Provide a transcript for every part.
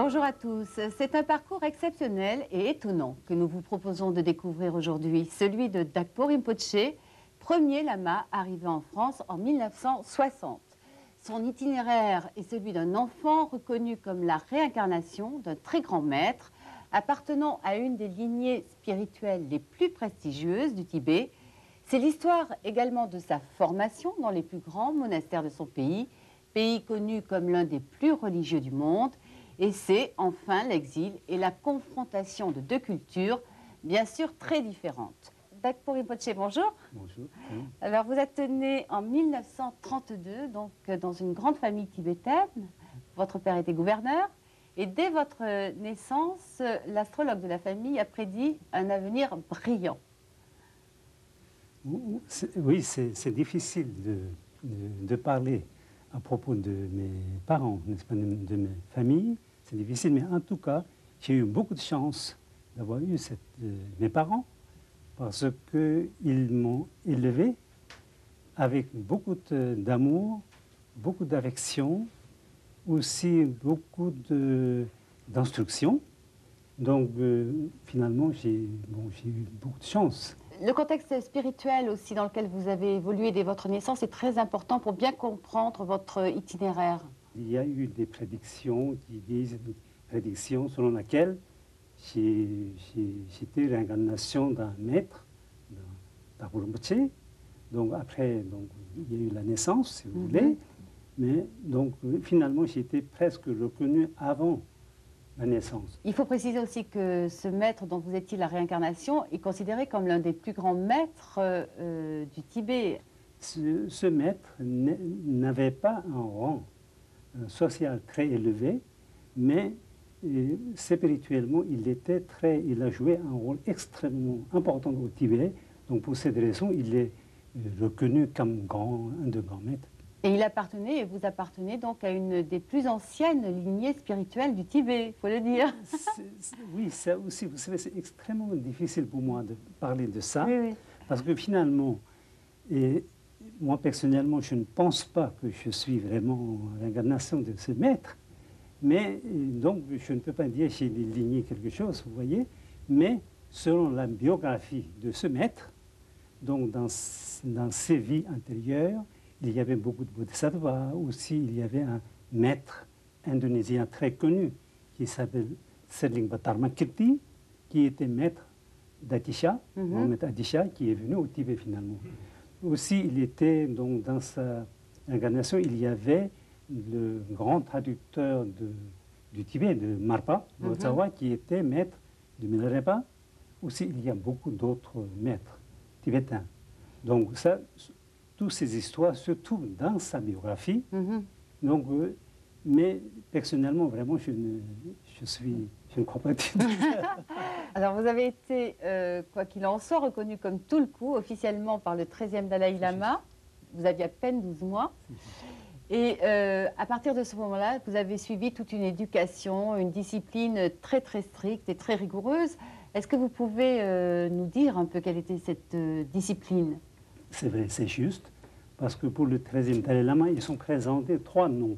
Bonjour à tous. C'est un parcours exceptionnel et étonnant que nous vous proposons de découvrir aujourd'hui, celui de Dakpo Rinpoché, premier lama arrivé en France en 1960. Son itinéraire est celui d'un enfant reconnu comme la réincarnation d'un très grand maître, appartenant à une des lignées spirituelles les plus prestigieuses du Tibet. C'est l'histoire également de sa formation dans les plus grands monastères de son pays, pays connu comme l'un des plus religieux du monde. Et c'est enfin l'exil et la confrontation de deux cultures, bien sûr très différentes. Dakpo Rinpoché, bonjour. Bonjour. Alors vous êtes né en 1932, donc dans une grande famille tibétaine. Votre père était gouverneur. Et dès votre naissance, l'astrologue de la famille a prédit un avenir brillant. Oui, c'est difficile de parler à propos de mes parents, n'est-ce pas, de mes familles. C'est difficile, mais en tout cas, j'ai eu beaucoup de chance d'avoir eu mes parents parce qu'ils m'ont élevé avec beaucoup d'amour, beaucoup d'affection, aussi beaucoup d'instruction. Donc, finalement, j'ai eu beaucoup de chance. Le contexte spirituel aussi dans lequel vous avez évolué dès votre naissance est très important pour bien comprendre votre itinéraire. Il y a eu des prédictions qui disent, des prédictions selon lesquelles j'étais l'incarnation d'un maître, d'un Rinpoché. Donc après, il y a eu la naissance, si vous voulez. Mais donc finalement, j'ai été presque reconnu avant la naissance. Il faut préciser aussi que ce maître dont vous étiez la réincarnation est considéré comme l'un des plus grands maîtres du Tibet. Ce maître n'avait pas un rang social très élevé, mais spirituellement, il a joué un rôle extrêmement important au Tibet. Donc pour cette raison, il est reconnu comme un des grands maîtres. Et il appartenait, et vous appartenez donc à une des plus anciennes lignées spirituelles du Tibet, il faut le dire. Oui, ça aussi, vous savez, c'est extrêmement difficile pour moi de parler de ça, oui, oui. Parce que finalement, moi personnellement, je ne pense pas que je suis vraiment l'incarnation de ce maître, mais donc je ne peux pas dire que j'ai ligné quelque chose, vous voyez, mais selon la biographie de ce maître, donc dans ses vies antérieures, il y avait beaucoup de bodhisattvas. Aussi, il y avait un maître indonésien très connu qui s'appelle Serlingpa Dharmakirti, qui était maître d'Atisha, Mohamed Atisha, qui est venu au Tibet finalement. Aussi, il était, donc, dans sa incarnation, il y avait le grand traducteur du Tibet, de Marpa, Lotsawa, qui était maître de Milarepa. Aussi, il y a beaucoup d'autres maîtres tibétains. Donc, ça, toutes ces histoires se trouvent dans sa biographie. Donc, mais personnellement, vraiment, je ne crois pas. Alors, vous avez été, quoi qu'il en soit, reconnu comme Tulku, officiellement par le 13e Dalai Lama. Vous aviez à peine 12 mois. Et à partir de ce moment-là, vous avez suivi toute une éducation, une discipline très, très stricte et très rigoureuse. Est-ce que vous pouvez nous dire un peu quelle était cette discipline ? C'est vrai, c'est juste, parce que pour le 13e Dalai Lama, ils sont présentés trois noms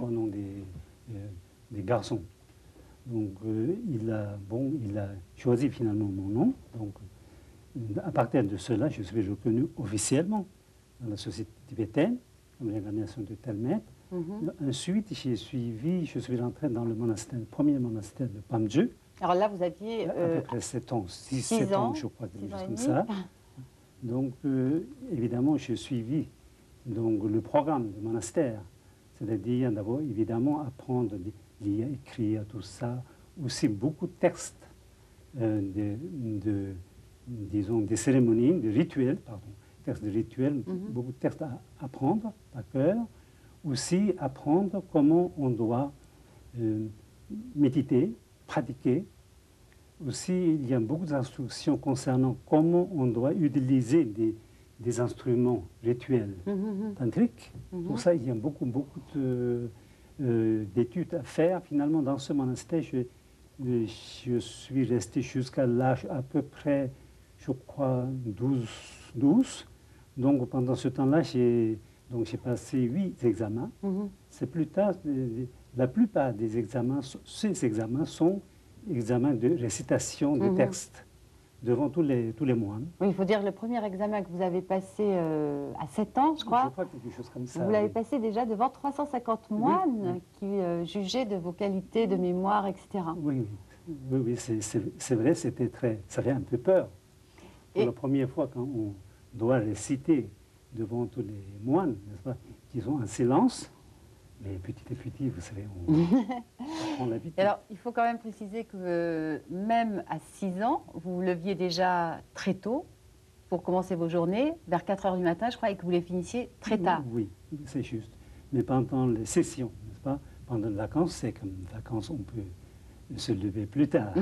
des garçons. Donc, il a choisi finalement mon nom. Donc, à partir de cela, je suis reconnu officiellement dans la société tibétaine, comme l'incarnation de tel maître. Ensuite, je suis rentré dans le premier monastère de Pamju. Alors là, vous aviez... à peu près 7 ans, 6-7 ans, je crois, quelque chose comme ça. Donc, évidemment, j'ai suivi le programme du monastère, c'est-à-dire d'abord, évidemment, apprendre à lire, écrire, tout ça. Aussi beaucoup de textes, disons, des cérémonies, des rituels, textes de rituels, beaucoup de textes à apprendre par cœur. Aussi, apprendre comment on doit méditer, pratiquer. Aussi, il y a beaucoup d'instructions concernant comment on doit utiliser des instruments rituels tantriques. Pour ça, il y a beaucoup d'études à faire. Finalement, dans ce monastère, je suis resté jusqu'à l'âge à peu près, je crois, 12. Donc, pendant ce temps-là, j'ai passé 8 examens. C'est plus tard, la plupart des examens, ces examens sont examens de récitation de textes devant tous les moines. Oui, il faut dire le premier examen que vous avez passé à 7 ans, je crois. Je crois quelque chose comme ça. Vous l'avez oui. passé déjà devant 350 moines qui jugeaient de vos qualités de mémoire, etc. Oui, c'est vrai, c'était ça fait un peu peur. Pour la première fois, quand on doit réciter devant tous les moines, n'est-ce pas, qui sont en silence, mais petit à petit, vous savez, on prend l'habitude. Alors, il faut quand même préciser que même à 6 ans, vous vous leviez déjà très tôt pour commencer vos journées, vers 4 heures du matin, je crois, et que vous les finissiez très tard. Oui, c'est juste. Mais pendant les sessions, n'est-ce pas, pendant les vacances, c'est comme vacances, on peut se lever plus tard.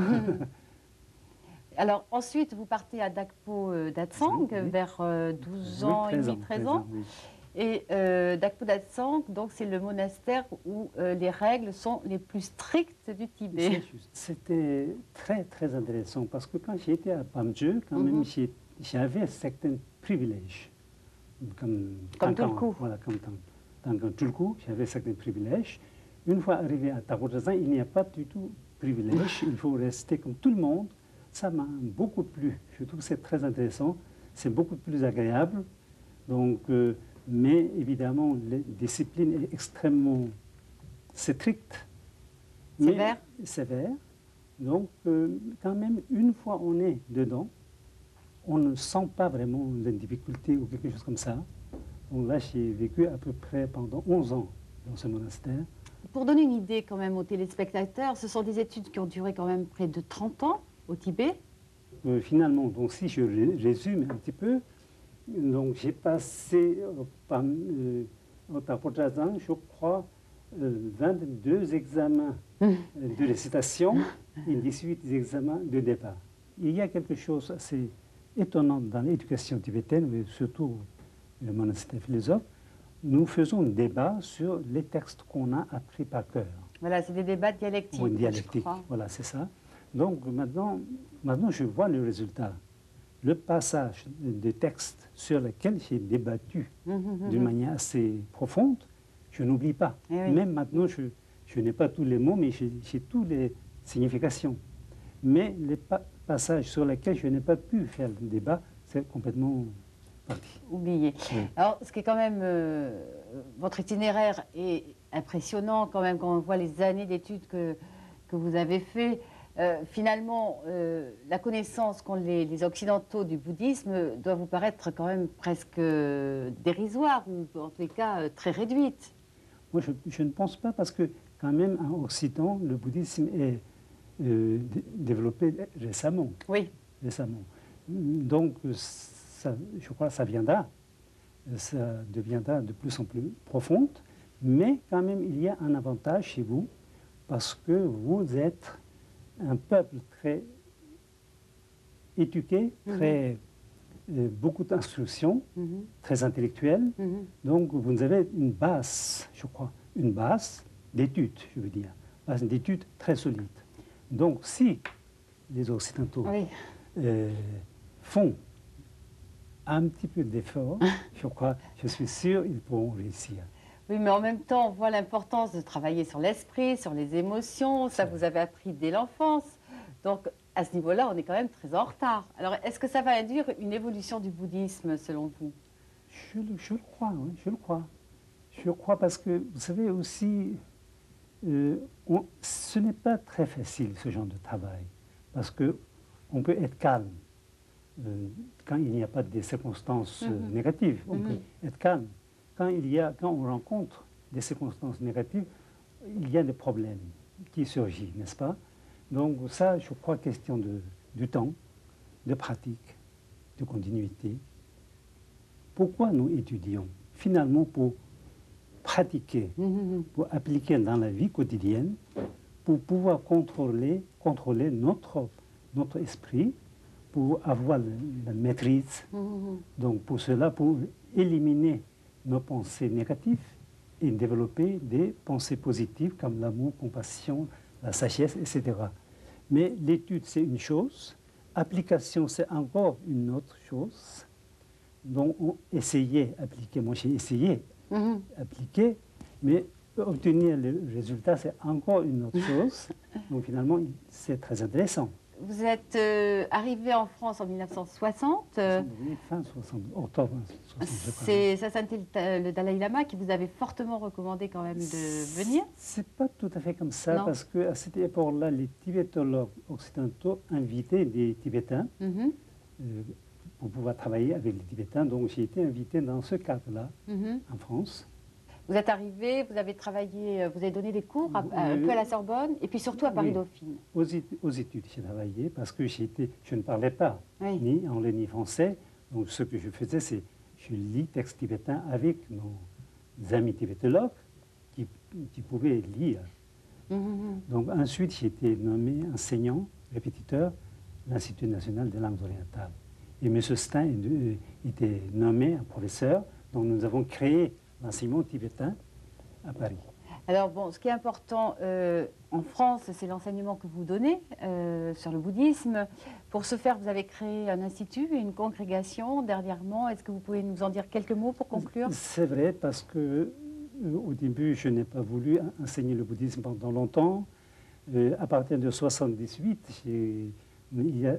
Alors, ensuite, vous partez à Dakpo d'Atsang vers 12 ans et demi, 13 ans. Oui. Et Dakpo d'Atsang, donc c'est le monastère où les règles sont les plus strictes du Tibet. C'était très, très intéressant parce que quand j'étais à Pamjö, quand même, j'avais certains privilèges. Comme Tulku. Voilà, comme dans Tulku, j'avais certains privilèges. Une fois arrivé à Takodzang, il n'y a pas du tout de privilège. Il faut rester comme tout le monde. Ça m'a beaucoup plu. Je trouve que c'est très intéressant. C'est beaucoup plus agréable. Donc, mais évidemment, la discipline est extrêmement stricte. Sévère. Sévère. Donc, quand même, une fois on est dedans, on ne sent pas vraiment la difficulté ou quelque chose comme ça. Donc là, j'ai vécu à peu près pendant 11 ans dans ce monastère. Pour donner une idée quand même aux téléspectateurs, ce sont des études qui ont duré quand même près de 30 ans au Tibet. Finalement, donc si je résume un petit peu, donc j'ai passé au Takodzang, je crois, 22 examens de récitation et 18 examens de débat. Il y a quelque chose assez étonnant dans l'éducation tibétaine, mais surtout le monastère philosophe. Nous faisons un débat sur les textes qu'on a appris par cœur. Voilà, c'est des débats dialectiques. Oui, dialectique, voilà, c'est ça. Donc maintenant, je vois le résultat. Le passage des textes sur lesquels j'ai débattu d'une manière assez profonde, je n'oublie pas. Oui. Même maintenant, je n'ai pas tous les mots, mais j'ai toutes les significations. Mais les passages sur lesquels je n'ai pas pu faire le débat, c'est complètement parti. Oublié. Oui. Alors, ce qui est quand même... votre itinéraire est impressionnant quand même quand on voit les années d'études que vous avez fait. Finalement, la connaissance qu'ont les Occidentaux du bouddhisme doit vous paraître quand même presque dérisoire, ou en tous les cas très réduite. Moi, je ne pense pas, parce que quand même en Occident, le bouddhisme est développé récemment. Oui. Récemment. Donc, ça, je crois que ça viendra. Ça deviendra de plus en plus profonde. Mais quand même, il y a un avantage chez vous, parce que vous êtes un peuple très éduqué, très, beaucoup d'instruction, très intellectuel. Donc, vous avez une base, je crois, une base d'études, je veux dire, base d'études très solide. Donc, si les Occidentaux font un petit peu d'effort, je suis sûr qu'ils pourront réussir. Oui, mais en même temps, on voit l'importance de travailler sur l'esprit, sur les émotions. Ça, vous avez appris dès l'enfance. Donc, à ce niveau-là, on est quand même très en retard. Alors, est-ce que ça va induire une évolution du bouddhisme, selon vous? Je le crois, oui, je le crois. Je le crois parce que, vous savez aussi, ce n'est pas très facile, ce genre de travail. Parce qu'on peut être calme. Quand il n'y a pas de circonstances négatives, on peut être calme. Quand on rencontre des circonstances négatives, il y a des problèmes qui surgissent, n'est-ce pas? Donc ça, je crois, question du temps, de pratique, de continuité. Pourquoi nous étudions? Finalement, pour pratiquer, pour appliquer dans la vie quotidienne, pour pouvoir contrôler notre esprit, pour avoir la maîtrise. Donc pour cela, pour éliminer nos pensées négatives et développer des pensées positives comme l'amour, compassion, la sagesse, etc. Mais l'étude, c'est une chose, application, c'est encore une autre chose. Donc, on essayait d'appliquer. Moi, j'ai essayé d'appliquer, mais obtenir le résultat, c'est encore une autre chose. Donc finalement, c'est très intéressant. Vous êtes arrivé en France en 1960. Fin 60, octobre 60, je crois. Ça c'était le Dalai Lama qui vous avait fortement recommandé quand même de venir. C'est pas tout à fait comme ça, Non. parce qu'à cette époque-là, les tibétologues occidentaux invitaient des Tibétains Mhm, pour pouvoir travailler avec les Tibétains. Donc j'ai été invité dans ce cadre-là mhm. en France. Vous êtes arrivé, vous avez travaillé, vous avez donné des cours un peu à la Sorbonne et puis surtout à Paris-Dauphine. Aux études, j'ai travaillé parce que je ne parlais pas Oui. ni anglais ni français. Donc ce que je faisais, c'est je lis texte tibétain avec nos amis tibétologues qui pouvaient lire. Mhm, Donc ensuite, j'ai été nommé enseignant, répétiteur de l'Institut national des langues orientales. Et M. Stein était nommé un professeur. Donc nous avons créé l'enseignement tibétain à Paris. Alors bon, ce qui est important en France, c'est l'enseignement que vous donnez sur le bouddhisme. Pour ce faire, vous avez créé un institut et une congrégation dernièrement. Est-ce que vous pouvez nous en dire quelques mots pour conclure? C'est vrai parce que au début, je n'ai pas voulu enseigner le bouddhisme pendant longtemps. À partir de 1978, il y a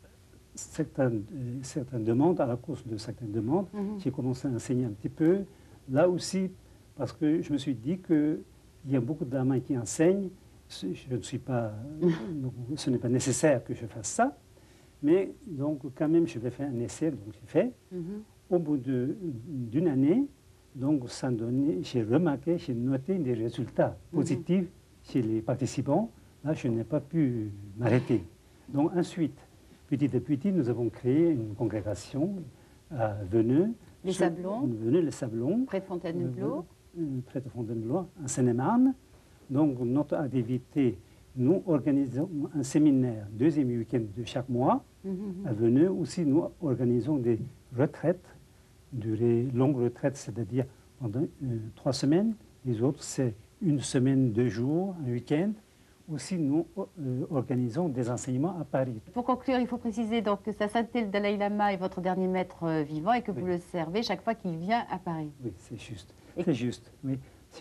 certaines demandes, à la cause de certaines demandes, j'ai commencé à enseigner un petit peu. Là aussi, parce que je me suis dit qu'il y a beaucoup de lamas qui enseignent. Je ne suis pas, ce n'est pas nécessaire que je fasse ça. Mais donc, quand même, je vais faire un essai. Donc, j'ai fait. Au bout d'une année, donc, j'ai remarqué, j'ai noté des résultats positifs chez les participants. Là, je n'ai pas pu m'arrêter. Donc, ensuite, petit à petit, nous avons créé une congrégation à Veneux. Les Sablons. Veneux, les Sablons. Près de Fontainebleau. Près de Fontainebleau, en Seine-et-Marne. Donc, notre activité, nous organisons un séminaire, deuxième week-end de chaque mois, à Veneux. Aussi, nous organisons des retraites, durée longue retraite, c'est-à-dire pendant 3 semaines. Les autres, c'est 1 semaine, 2 jours, un week-end. Aussi, nous organisons des enseignements à Paris. Pour conclure, il faut préciser donc que Sa Sainteté le Dalai Lama est votre dernier maître vivant et que vous le servez chaque fois qu'il vient à Paris. Oui, c'est juste. C'est juste, oui.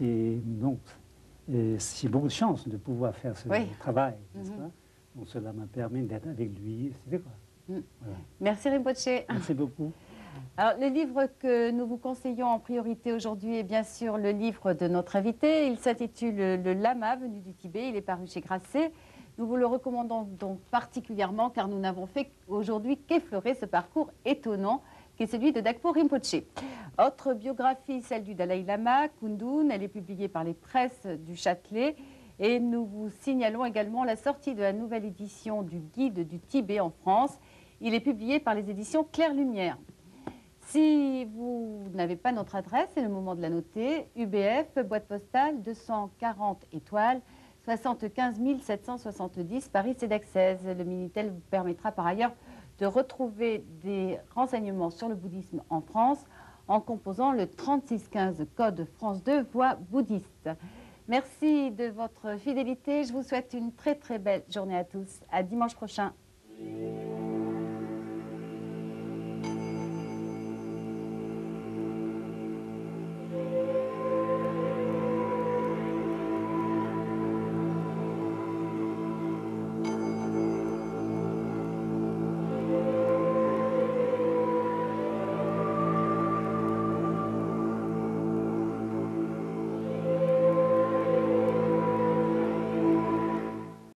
Donc, j'ai beaucoup de chance de pouvoir faire ce travail, n'est-ce pas? Donc, cela m'a permis d'être avec lui, etc. Voilà. Merci Rinpoché. Merci beaucoup. Alors, le livre que nous vous conseillons en priorité aujourd'hui est bien sûr le livre de notre invité. Il s'intitule Le Lama venu du Tibet. Il est paru chez Grasset. Nous vous le recommandons donc particulièrement car nous n'avons fait aujourd'hui qu'effleurer ce parcours étonnant qui est celui de Dakpo Rinpoché. Autre biographie, celle du Dalai Lama, Kundun. Elle est publiée par les presses du Châtelet. Et nous vous signalons également la sortie de la nouvelle édition du Guide du Tibet en France. Il est publié par les éditions Claire Lumière. Si vous n'avez pas notre adresse, c'est le moment de la noter. UBF, boîte postale 240 étoiles, 75 770 Paris-Cédac-16. Le Minitel vous permettra par ailleurs de retrouver des renseignements sur le bouddhisme en France en composant le 3615 code France 2 voix bouddhiste. Merci de votre fidélité. Je vous souhaite une très très belle journée à tous. À dimanche prochain.